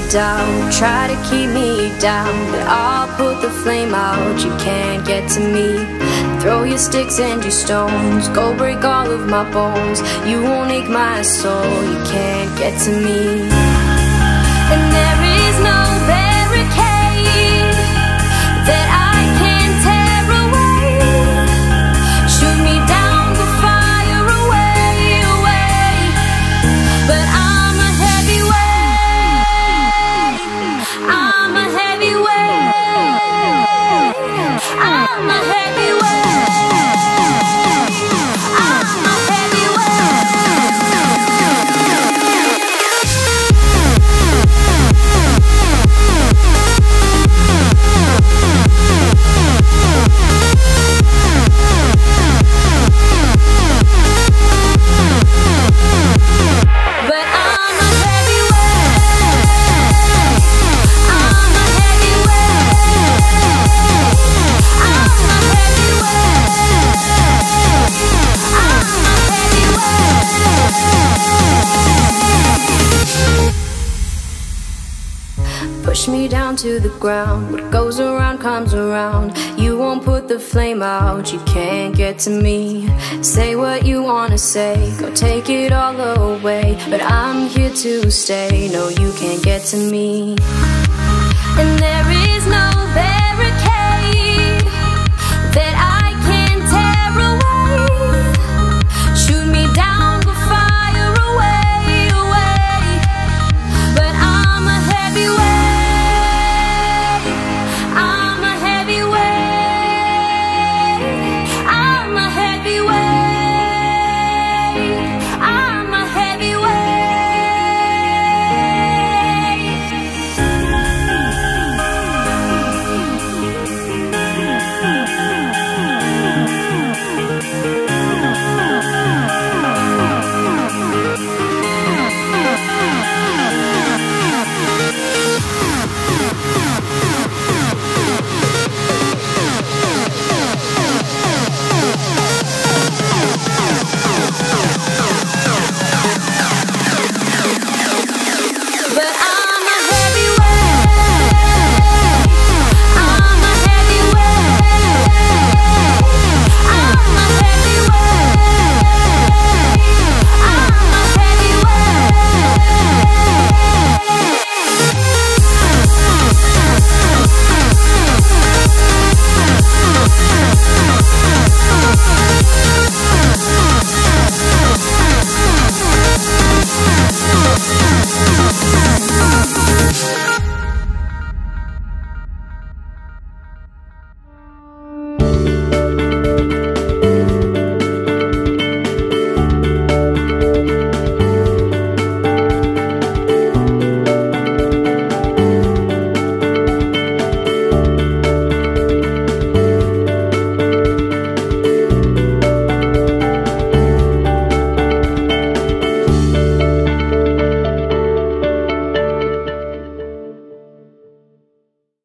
down, try to keep me down, but I'll put the flame out, you can't get to me. Throw your sticks and your stones, go break all of my bones, you won't ache my soul, you can't get to me. And there is no barricade that I can tear away. Shoot me down to fire away, away. But I'm a heavyweight, I'm a heavyweight, I'm a heavyweight. Push me down to the ground, what goes around comes around. You won't put the flame out, you can't get to me. Say what you wanna say, go take it all away, but I'm here to stay, no you can't get to me. And then